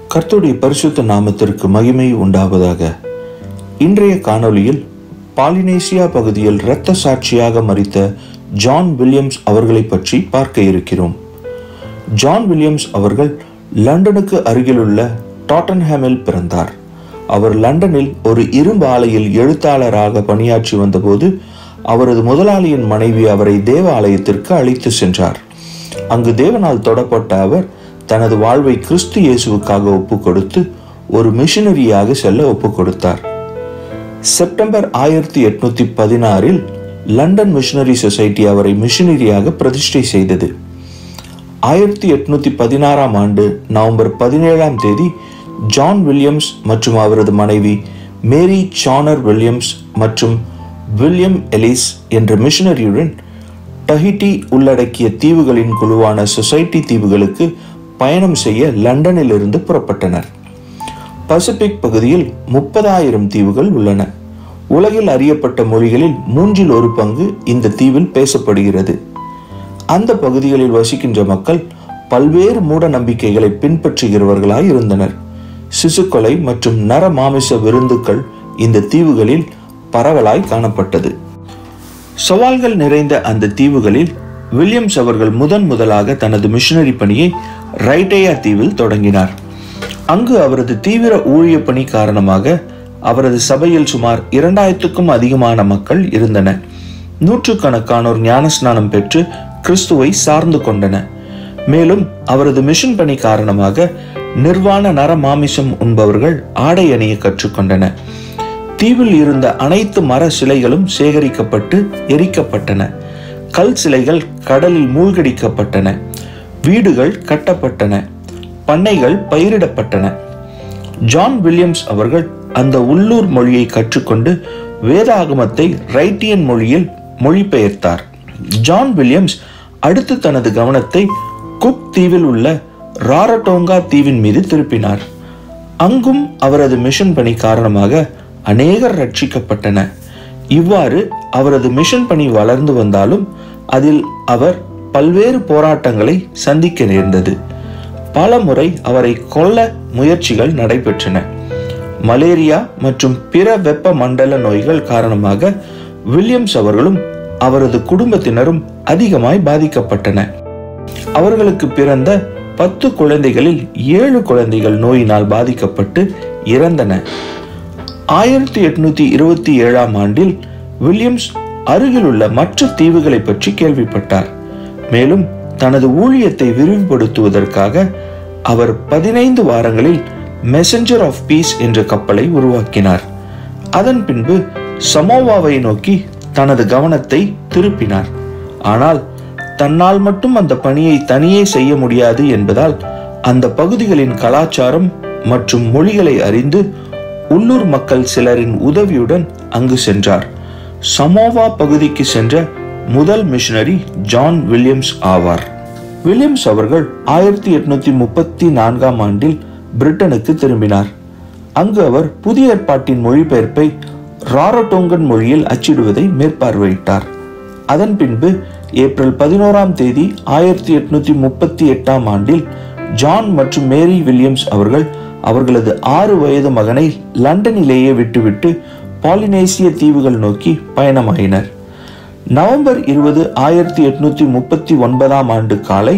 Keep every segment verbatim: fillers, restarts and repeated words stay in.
கர்த்தருடைய பரிசுத்த நாமத்திற்கு மகிமை உண்டாவதாக. இன்றைய காணொளியில் பாலினேசியா பகுதியில் இரத்த சாட்சியாக மரித்த ஜான் வில்லியம்ஸ் அவர்களை பற்றி பார்க்க இருக்கிறோம். ஜான் வில்லியம்ஸ் அவர்கள் லண்டனுக்கு அருகிலுள்ள டாட்டன்ஹாமில் பிறந்தார். அவர் லண்டனில் ஒரு இரும்பு ஆலையில் எழுத்தாளராக பணியாற்றி வந்தபோது அவரது முதலாளியின் மனைவி அவரை தேவ ஆலயத்திற்கு அழைத்து சென்றார். அங்கு தேவனால் தொடப்பட்ட அவர் தனது வாழ்வை கிறிஸ்து இயேசுவுக்காக ஒப்பு கொடுத்து ஒரு மிஷனரியாக செல்ல ஒப்பு கொடுத்தார். செப்டம்பர் ஆயிரத்தி எட்நூத்தி பதினாறில் லண்டன் மிஷனரி சொசைட்டி அவரை மிஷனரியாக பிரதிஷ்டை செய்தது. ஆயிரத்தி எட்நூத்தி பதினாறாம் ஆண்டு நவம்பர் பதினேழாம் தேதி ஜான் வில்லியம்ஸ் மற்றும் அவரது மனைவி மேரி சானர் வில்லியம்ஸ் மற்றும் வில்லியம் எலிஸ் என்ற மிஷனரியுடன் டஹிட்டி உள்ளடக்கிய தீவுகளின் குழுவான சொசைட்டி தீவுகளுக்கு பயணம் செய்ய லண்டனில் இருந்து புறப்பட்டனர். பசிபிக் பகுதியில் முப்பதாயிரம் தீவுகள் உள்ளன. உலகில் அறியப்பட்ட மொழிகளில் மூன்றில் ஒரு பங்கு இந்த தீவில் பேசப்படுகிறது. அந்த பகுதிகளில் வசிக்கின்ற மக்கள் பல்வேறு மூட நம்பிக்கைகளை பின்பற்றுகிறவர்களாய் இருந்தனர். சிசுக்கொலை மற்றும் நர மாமிச விருந்துக்கள் இந்த தீவுகளில் பரவலாய் காணப்பட்டது. சவால்கள் நிறைந்த அந்த தீவுகளில் வில்லியம்ஸ் அவர்கள் முதன் முதலாக தனது மிஷனரி பணியை ரைட்டேயா தீவில் தொடங்கினார். அங்கு அவரது தீவிர ஊழிய பணி காரணமாக அவரது சபையில் சுமார் இரண்டாயிரத்துக்கும் அதிகமான மக்கள் இருந்தனர். நூற்றுக்கணக்கானோர் ஞானஸ்நானம் பெற்று கிறிஸ்துவை சார்ந்து கொண்டனர். மேலும் அவரது மிஷன் பணி காரணமாக நிர்வாண நர மாமிசம் உண்பவர்கள் ஆடை அணிய கற்றுக்கொண்டனர். தீவில் இருந்த அனைத்து மர சிலைகளும் சேகரிக்கப்பட்டு எரிக்கப்பட்டன. கல் சிலைகள் கடலில் மூழ்கடிக்கப்பட்டன. வீடுகள் கட்டப்பட்டன. பண்ணைகள் பயிரிடப்பட்டன. ஜான் வில்லியம்ஸ் அவர்கள் அந்த உள்ளூர் மொழியை கற்றுக்கொண்டு வேதாகமத்தை ரைட்டியன் மொழியில் மொழிபெயர்த்தார். ஜான் வில்லியம்ஸ் அடுத்து தனது கவனத்தை குக் தீவில் உள்ள ராரடோங்கா தீவின் மீது திருப்பினார். அங்கும் அவரது மிஷன் பணி காரணமாக அநேகர் ரட்சிக்கப்பட்டன. இவ்வாறு அவரது மிஷன் பணி வளர்ந்து வந்தாலும் அதில் அவர் பல்வேறு போராட்டங்களை சந்திக்க நேர்ந்தது. பல முறை அவரை கொல்ல முயற்சிகள் நடைபெற்றன. மலேரியா மற்றும் பிற வெப்ப மண்டல நோய்கள் காரணமாக வில்லியம்ஸ் அவர்களும் அவரது குடும்பத்தினரும் அதிகமாய் பாதிக்கப்பட்டன. அவர்களுக்கு பிறந்த பத்து குழந்தைகளில் ஏழு குழந்தைகள் நோயினால் பாதிக்கப்பட்டு இறந்தன. ஆயிரத்தி எட்நூத்தி இருபத்தி ஏழாம் ஆண்டில் வில்லியம்ஸ் அருகிலுள்ள மற்ற தீவுகளை பற்றி கேள்விப்பட்டார். மேலும் தனது ஊழியத்தை விரிவுபடுத்துவதற்காக அவர் பதினைந்து வாரங்களில் மெசஞ்சர் ஆஃப் பீஸ் என்ற கப்பலை உருவாக்கினார். அதன் பின்பு சமோவாவை நோக்கி தனது கவனத்தை திருப்பினார். ஆனால் தன்னால் மட்டும் அந்த பணியை தனியே செய்ய முடியாது என்பதால் அந்த பகுதிகளின் கலாச்சாரம் மற்றும் மொழிகளை அறிந்து உள்ளூர் மக்கள் சிலரின் உதவியுடன் அங்கு சென்றார். சமோவா பகுதிக்கு சென்ற முதல் மிஷனரி ஜான் வில்லியம்ஸ் ஆவார். வில்லியம்ஸ் அவர்கள் ஆயிரத்தி எட்நூத்தி முப்பத்தி நான்காம் ஆண்டில் பிரிட்டனுக்கு திரும்பினார். அங்கு அவர் புதிய ஏற்பாட்டின் மொழிபெயர்ப்பை ராரடோங்கன் மொழியில் அச்சிடுவதை மேற்பார்வையிட்டார். அதன் பின்பு ஏப்ரல் பதினோராம் தேதி ஆயிரத்தி எட்நூத்தி முப்பத்தி எட்டாம் ஆண்டில் ஜான் மற்றும் மேரி வில்லியம்ஸ் அவர்கள் அவர்களது ஆறு வயது மகனை லண்டனிலேயே விட்டுவிட்டு பாலினேசிய தீவுகள் நோக்கி பயணமாயினர். நவம்பர் இருபது ஆயிரத்தி எட்நூத்தி முப்பத்தி ஒன்பதாம் ஆண்டு காலை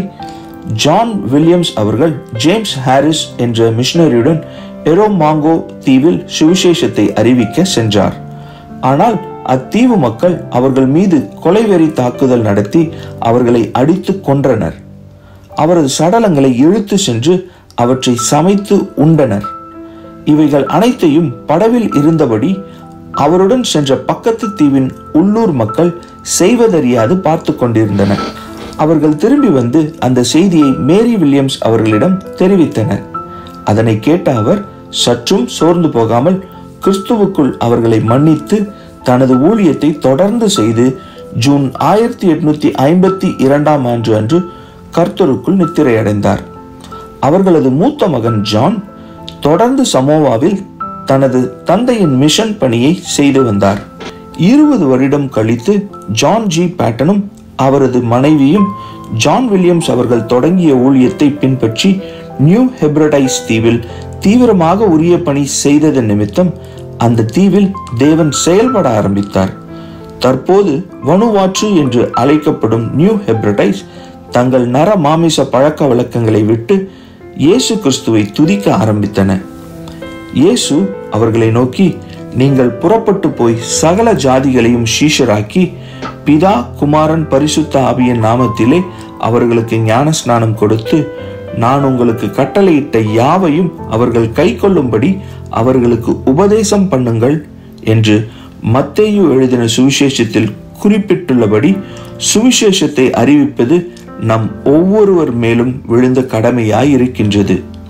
ஜான் வில்லியம்ஸ் அவர்கள் ஜேம்ஸ் ஹாரிஸ் என்ற மிஷனரியுடன் எரோமாங்கோ தீவில் சுவிசேஷத்தை அறிவிக்க சென்றார். ஆனால் அத்தீவு மக்கள் அவர்கள் மீது கொலைவெறி தாக்குதல் நடத்தி அவர்களை அடித்து கொன்றனர். அவரது சடலங்களை இழுத்து சென்று அவற்றை சமைத்து உண்டனர். இவைகள் அனைத்தையும் படவில் இருந்தபடி அவருடன் சென்ற பக்கத்து தீவின் உள்ளூர் மக்கள் செய்வதறியாது பார்த்து கொண்டிருந்தனர். அவர்கள் திரும்பி வந்து அந்த செய்தியை மேரி வில்லியம்ஸ் அவர்களிடம் தெரிவித்தனர். அதனை கேட்ட அவர் சற்றும் சோர்ந்து போகாமல் கிறிஸ்துவுக்குள் அவர்களை மன்னித்து தனது ஊழியத்தை தொடர்ந்து செய்து ஜூன் ஆயிரத்தி எட்நூத்தி ஐம்பத்தி இரண்டாம் ஆண்டு அன்று கர்த்தருக்குள் நித்திரையடைந்தார். அவர்களது மூத்த மகன் ஜான் தொடர்ந்து சமோவாவில் தனது தந்தையின் மிஷன் பணியை செய்து வந்தார். இருபது வருடம் கழித்து ஜான் ஜி பேட்டனும் அவரது மனைவியும் ஜான் வில்லியம்ஸ் அவர்கள் தொடங்கிய ஊழியத்தை பின்பற்றி நியூ ஹெப்ரடைஸ் தீவில் தீவிரமாக உரிய பணி செய்ததன் நிமித்தம் அந்த தீவில் தேவன் செயல்பட ஆரம்பித்தார். தற்போது வனுவாற்று என்று அழைக்கப்படும் நியூ ஹெப்ரடைஸ் தங்கள் நர மாமிச பழக்க வழக்கங்களை விட்டு இயேசு கிறிஸ்துவை துதிக்க ஆரம்பித்தன. இயேசு அவர்களை நோக்கி, நீங்கள் புறப்பட்டு போய் சகல ஜாதிகளையும் சீஷராக்கி பிதா குமாரன் பரிசுத்த ஆவியின் நாமத்திலே அவர்களுக்கு ஞான ஸ்நானம் கொடுத்து நான் உங்களுக்கு கட்டளையிட்ட யாவையும் அவர்கள் கை கொள்ளும்படி அவர்களுக்கு உபதேசம் பண்ணுங்கள் என்று மத்தேயு எழுதின சுவிசேஷத்தில் குறிப்பிட்டுள்ளபடி சுவிசேஷத்தை அறிவிப்பது நம் ஒவ்வொருவர் மேலும் விழுந்த கடமையாய் இருக்கின்றது.